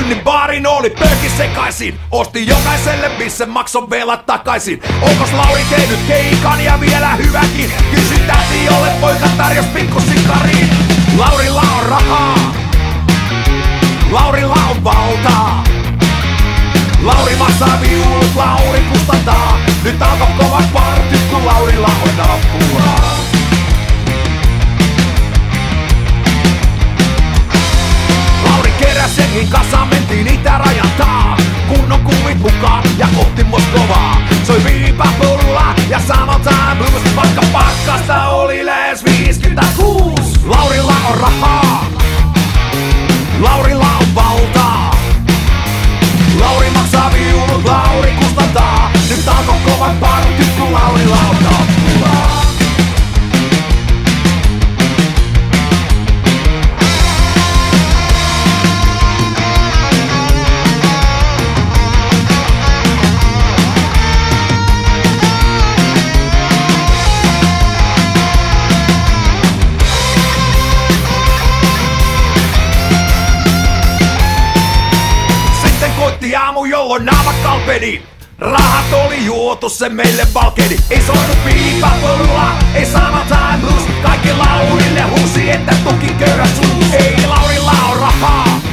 Synnin baarin oli pööki sekaisin. Osti jokaiselle missä makson velat takaisin. Onkos Lauri tehnyt keikan ja vielä hyväkin? Kysy täti, jolle poika tarjos pikkusikariin. Laurilla on rahaa, Laurilla on valtaa. Lauri maksaa viulut, Lauri kustantaa. Nyt alkoi kovat partyt, kun Laurilla on apua. Lauri keräs jengin kasaan, mentiin itärajan taa. Kunnon kuvit mukaan ja kohti Moskovaa. Soi viipapulla ja summertime blues. Vaikka pakkasta oli lähes 56. Laurilla on rahaa, Laurilla on valtaa. Lauri maksaa viulut, Lauri kustantaa. Nyt alkoi kovat partyt, kun Laurilla on apua. Aamu, jolloin naamat kalpeni. Rahat oli juotu, se meille valkeni. Ei soinut piipapulla, ei summertime blues. Kaikki Laurille huusi, että tuki köyhä suu. Ei Laurilla on rahaa,